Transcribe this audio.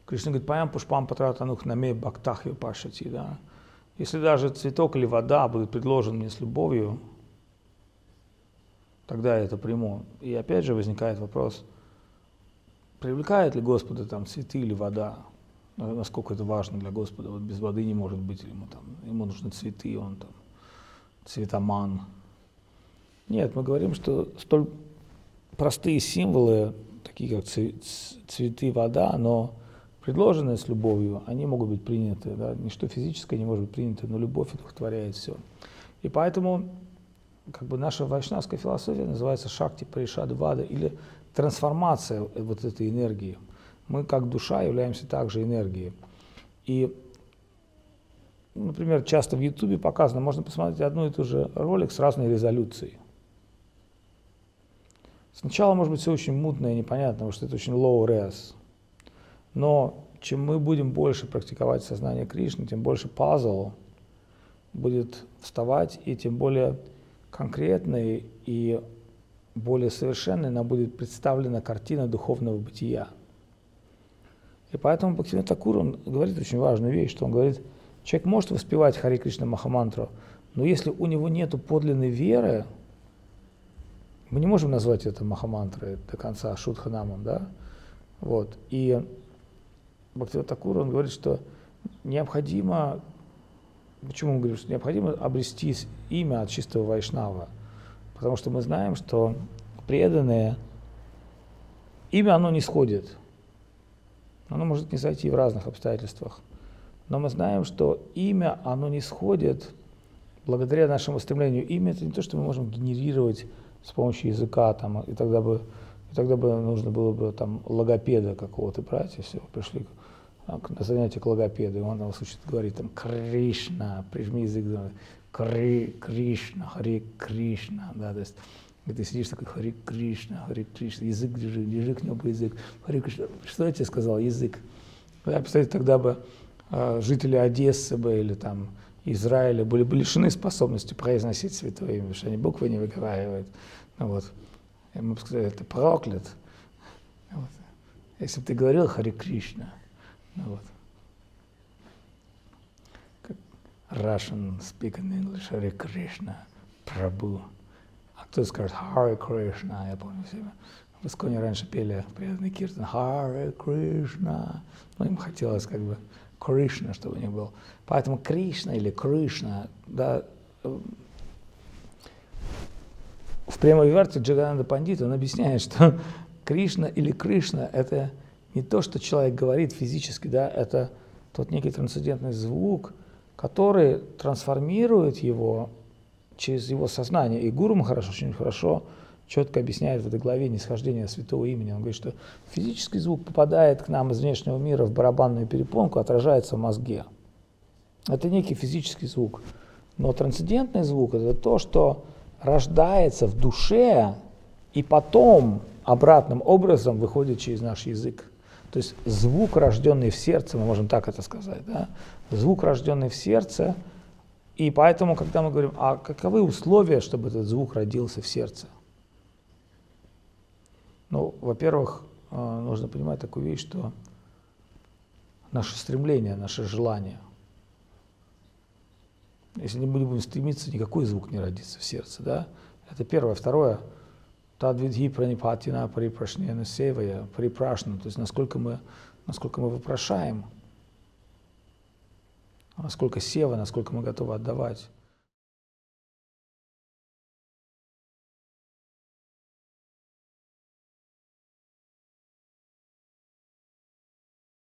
Кришна говорит, паям пушпам патратанух наме бхактах випашати, да. Если даже цветок или вода будут предложены мне с любовью, тогда я это приму. И опять же возникает вопрос, привлекает ли Господа там цветы или вода? Насколько это важно для Господа? Вот без воды не может быть, ему нужны цветы, он там цветоман. Нет, мы говорим, что столь простые символы, такие как цветы, вода, но предложенные с любовью, они могут быть приняты. Да? Ничто физическое не может быть принято, но любовь удовлетворяет все. И поэтому как бы наша вайшнавская философия называется шакти паришад вада, или трансформация вот этой энергии. Мы как душа являемся также энергией. И, например, часто в Ютубе показано, можно посмотреть одну и ту же ролик с разной резолюцией. Сначала может быть все очень мутно и непонятно, потому что это очень low res. Но чем мы будем больше практиковать сознание Кришны, тем больше пазл будет вставать, и тем более конкретной и более совершенной нам будет представлена картина духовного бытия. И поэтому Бхактивинода Тхакур, он говорит очень важную вещь, что он говорит, человек может воспевать Харе Кришна Махамантру, но если у него нет подлинной веры, мы не можем назвать это Махамантрой до конца, Шудханамом, да? Вот. И Бхактивинода Тхакур, он говорит, что необходимо, почему он говорит, что необходимо обрести имя от чистого вайшнава, потому что мы знаем, что преданные, имя оно не сходит, оно может не сойти в разных обстоятельствах, но мы знаем, что имя оно не сходит благодаря нашему стремлению. Имя это не то, что мы можем генерировать с помощью языка, там, и тогда бы нужно было бы там логопеда какого-то брать, если вы пришли на занятие к логопеду, и он вас учит говорить там Кришна, прижми язык, Кришна, Харе Кришна, да, то есть и ты сидишь такой Харе Кришна, язык держи к небу язык, Харе Кришна. Что я тебе сказал? Язык. Я представляю, тогда бы жители Одессы бы или там Израиля были бы лишены способности произносить святое имя, потому что они буквы не выговаривают. Ну, вот. И мы бы сказали, это проклят. Вот. Если бы ты говорил Харе Кришна, ну, вот. Russian speaking English, Харе Кришна, Прабху. А кто скажет Харе Кришна, я помню себя. В Исконе раньше пели преданный киртан Харе Кришна. Ну, им хотелось как бы Кришна, чтобы у них был. Поэтому Кришна или Кришна, да, в прямой версии Джагананда Пандит, он объясняет, что Кришна или Кришна – это не то, что человек говорит физически, да, это тот некий трансцендентный звук, который трансформирует его через его сознание. И Гуру Махарадж очень хорошо, четко объясняет в этой главе нисхождение святого имени. Он говорит, что физический звук попадает к нам из внешнего мира в барабанную перепонку, отражается в мозге. Это некий физический звук. Но трансцендентный звук – это то, что рождается в душе и потом обратным образом выходит через наш язык. То есть звук, рожденный в сердце, мы можем так это сказать, да? Звук, рожденный в сердце. И поэтому, когда мы говорим, а каковы условия, чтобы этот звук родился в сердце? Ну, во-первых, нужно понимать такую вещь, что наше стремление, наше желание. Если не будем стремиться, никакой звук не родится в сердце, да? Это первое. Второе, тадвидхи пранипатина парипрашнена севая, парипрашна, то есть насколько мы вопрошаем, насколько сева, насколько мы готовы отдавать.